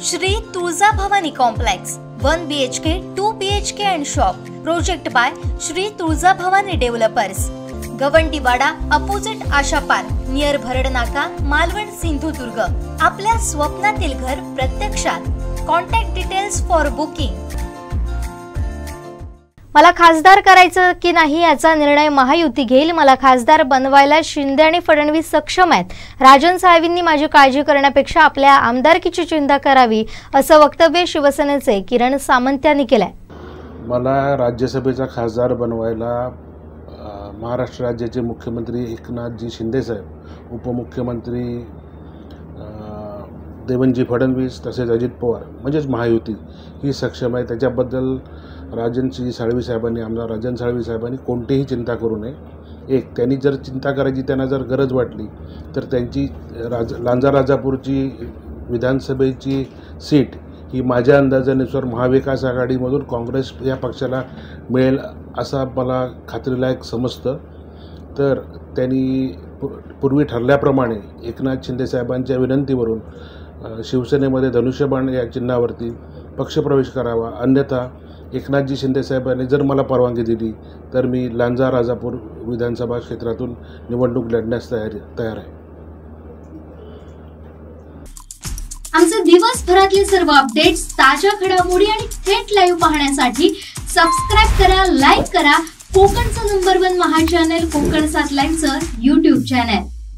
Shri Tuljabhavani complex 1 BHK 2 BHK and shop project by Shri Tuljabhavani developers, Gawandiwada opposite Asha park near Bharadnaka, Malvan, Sindhudurg. आपल्या स्वप्नातील घर प्रत्यक्षात। Contact details for booking. मला खासदार करायचं की नाही याचा निर्णय महायुती घेईल। मला खासदार बनवायला शिंदे आणि फडणवीस सक्षम आहेत। राजन साहेबांनी माझी काळजी करण्यापेक्षा आपल्या आमदारकीची चिंता करावी, असं वक्तव्य शिवसेनेचे किरण सामंत यांनी केलंय। मला राज्यसभेचा खासदार बनवायला महाराष्ट्र राज्याचे मुख्यमंत्री एकनाथजी शिंदे साहेब, उपमुख्यमंत्री देवेंद्रजी फडणवीस तसेच अजित पवार म्हणजेच महायुती ही सक्षम आहे। त्याच्याबद्दल राजनजी साळवी साहेबांनी, आमदार राजन साळवी साहेबांनी कोणतीही चिंता करू नये। एक, त्यांनी जर चिंता करायची, त्यांना जर गरज वाटली तर त्यांची लांजा राजापूरची विधानसभेची सीट ही माझ्या अंदाजानुसार महाविकास आघाडीमधून काँग्रेस या पक्षाला मिळेल असा मला खात्रीलायक समजतं। तर त्यांनी पूर्वी ठरल्याप्रमाणे एकनाथ शिंदे साहेबांच्या विनंतीवरून शिवसेनेमध्ये धनुष्यबाण या चिन्हावरती पक्षप्रवेश करावा, अन्यथा एकनाथजी शिंदे साहेबांनी जर मला परवानगी दिली तर मी लांजा राजापूर विधानसभा क्षेत्रातून निवडणूक लढण्यास तयार आहे। आमचे दिवसभरातले सर्व अपडेट्स, ताज्या घडामोडी आणि थेट लाईव्ह पाहण्यासाठी सबस्क्राइब करा, लाईक करा कोकणचं नंबर 1 महा चॅनल कोकण 7 लाईव्हचं YouTube चॅनल।